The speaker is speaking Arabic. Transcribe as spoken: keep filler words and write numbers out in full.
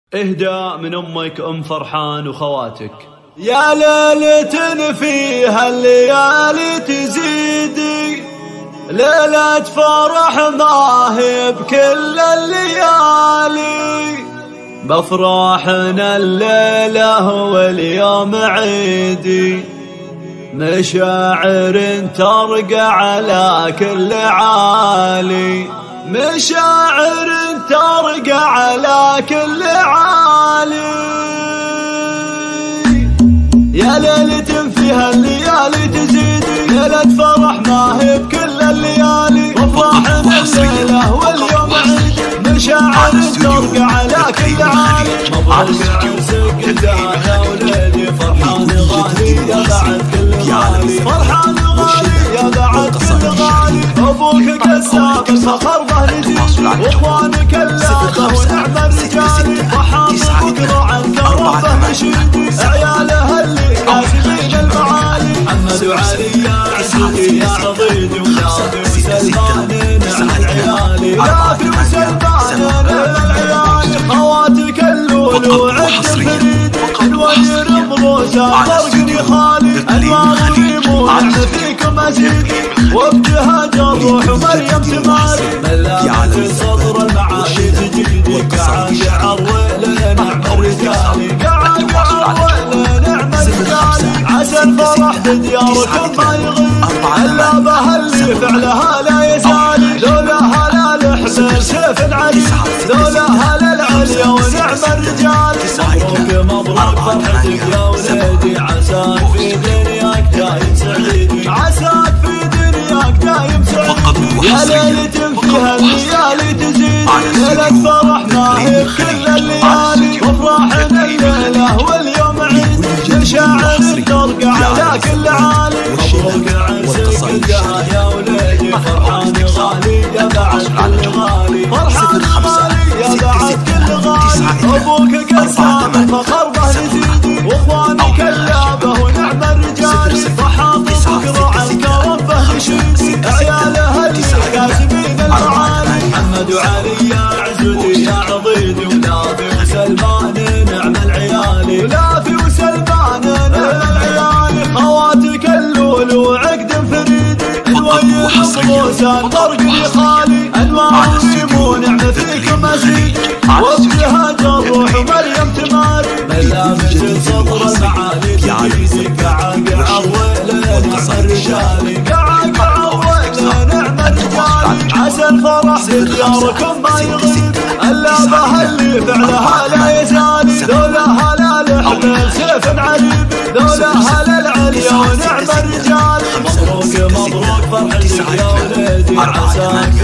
اهداء من أمك أم فرحان وخواتك. يا ليلة فيها الليالي تزيدي، ليلة فرح ما هي بكل الليالي، بفرحنا الليلة واليوم عيدي، مشاعر ترقى على كل عالي، مشاعر ترقى على كل عالي. يا ليلة فيها الليالي تزيدي، ليلة فرح ما هي بكل الليالي، وفرحنا الليلة واليوم عيد، مشاعر ترقى على كل عالي. مبروك عرسك يا وليدي، فرحان غالي يا بعد كل غالي، فرحان غالي يا بعد كل غالي. ابوك كساب الفخر به نزيد، واخوانك اللابه ونعم الرجال، ضحى بكره عنك ربه مشيد، عياله اللي كاسبين المعالي. محمد وعلي يا عزيزي يا عضيد، ولافي وسلمان نعم العيالي، لافي وسلمان نعم العيالي. خواتك اللول وعد فريد، الوزير مروسه فرقني خالي، انوار ونعم فيكم ازيد، وابتهاج الروح ومريم تماري، ملامة صدر المعالي تجيدي، قاعد عرويل نعم الرجالي، قاعد عرويل نعم الرجالي. عسى الفرح بدياركم ما يغيب، الا به اللي فعلها لا يزالي، لولاها لا الحسين سيف علي، لولاها للعليا ونعم الرجال. مبروك مبروك فرحتك يا وليدي، عساك في دنياك دايم سعيد، عساك في دنياك دايم سعيد. يا ليلة فيها الليالي تزيد، ليلة فرح ما هي بكل الليالي، وفرحنا الليلة واليوم عيد، مشاعر ترقى على كل عالي. مبروك عرسك يا وليدي، فرحان غالي يا بعد كل غالي، فرحان غالي يا بعد كل غالي. ابوك كساب الفخر به نزيد، واخوانك اللابه ونعم الرجال، ضحى بكره عنك ربه مشيد، عياله اللي كاسبين المعالي. محمد وعلي يا عزيزي يا عضيد، ولافي وسلمان نعم العيالي، ولافي وسلمان نعم العيالي. خواتك اللول وعقد فريد، الويل مبروسه فرقني خالي، انوار ونعم فيكم ازيد، وابتهاج الروح ومريم تماري، ملامة صدر المعالي تجيدي، قاعد عرويل نعم الرجالي، قاعد عرويل نعم الرجالي. عسى الفرح بدياركم ما يغيب، الا به اللي فعلها لا يزالي، لولاها لا الحسين سيف عليب، لولاها للعليا ونعم الرجال. مبروك مبروك فرحتك يا وليدي، عساك